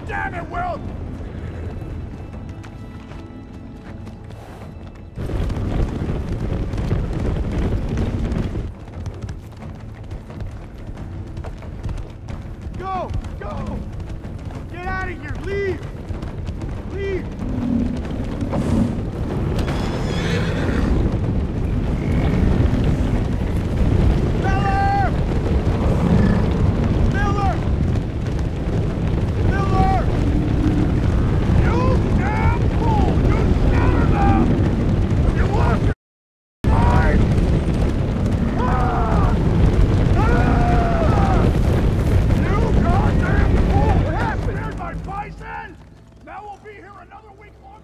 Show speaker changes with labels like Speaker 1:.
Speaker 1: damn it, Will! Go! Go! Get out of here! Leave! Leave! Now we'll be here another week longer.